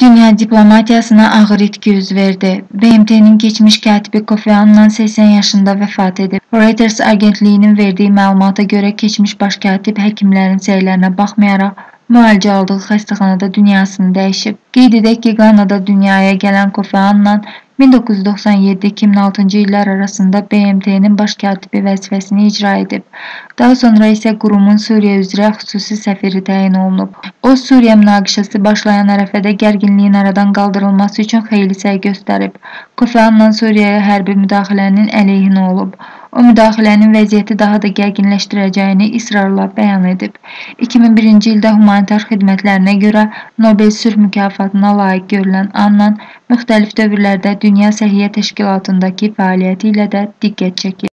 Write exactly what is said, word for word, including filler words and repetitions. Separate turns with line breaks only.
Dünya diplomatiyasına ağır itki üz verdi. B M T'nin geçmiş katibi Kofi Annan səksən yaşında vəfat edib. Reuters agentliyinin verdiyi məlumata görə keçmiş baş katib həkimlərin səylərinə baxmayaraq müalicə aldığı xəstəxanada dünyasını dəyişib. Qeyd edək ki, Qanada dünyaya gələn Kofi Annan min doqquz yüz doxsan yeddi iki min altıncı illər arasında B M T'nin baş katibi vəzifəsini icra edib. Daha sonra isə qurumun Suriya üzrə xüsusi səfiri təyin olunub. O, Suriya münaqişəsi başlayan ərəfədə gərginliyin aradan qaldırılması üçün xeyli səy göstərib. Kofi Annan Suriyaya hərbi müdaxilənin əleyhinə olub. O, müdaxilənin vəziyyəti daha da gərginləşdirəcəyini israrla bəyan edib. iki min birinci ildə humanitar xidmətlərinə görə Nobel sülh mükafatına layiq görülən Annan müxtəlif dövrlərdə Dünya Səhiyyə Təşkilatındakı fəaliyyəti ilə də diqqət çəkir.